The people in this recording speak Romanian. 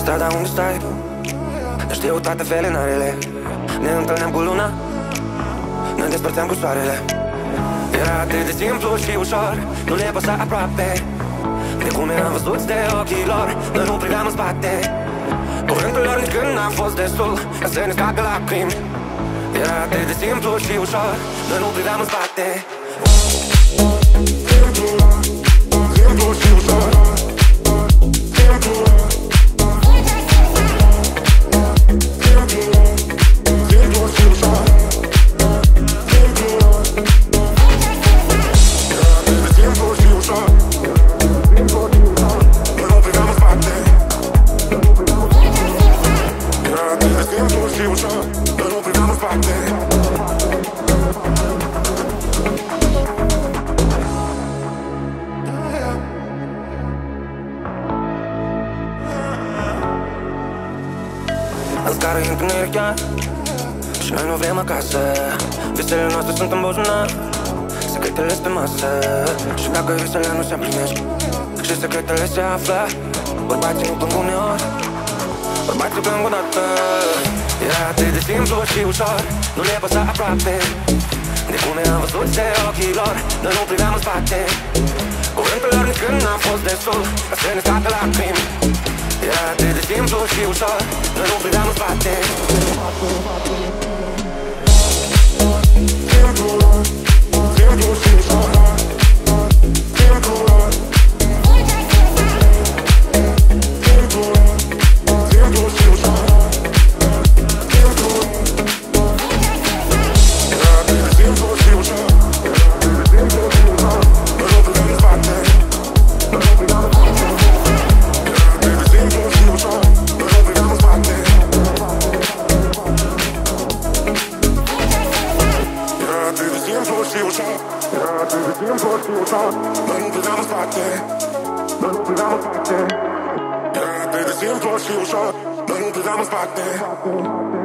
strada unde stai, știu toate felinarele. Ne întâlneam cu luna, ne despărțeam cu soarele. Era atât de simplu și ușor, nu le păsa aproape de cum eram văzuți de ochii lor. Noi nu priveam în spate, cuvântul lor nici când n-a fost destul ca să ne scape lacrimi. Era atât de simplu și ușor, noi nu priveam în spate. Simplu și ușor, simplu. În scară întunericea și noi nu vrem acasă. Visele noastre sunt în buzunar, secretele pe masă. Și dacă visele nu se împlinesc și secretele se află, bărbații nu plâng uneori, bărbații plâng odată. Era atât de simplu și ușor, nu le păsa aproape de cum eram văzuți de ochii lor. Noi nu priveam în spate, cuvântul lor nici când n-a fost destul ca să ne scape lacrimi. Era atât de simplu și ușor, noi nu priveam în spate. Simplu, simplu și ușor, simplu, simplu, simplu și ușor, simplu. Era atât de simplu și ușor, simplu și ușor, noi nu priveam în spate, noi nu priveam în spate. Noi nu priveam în spate, noi nu priveam în spate. Era atât de simplu și ușor, noi nu priveam în spate.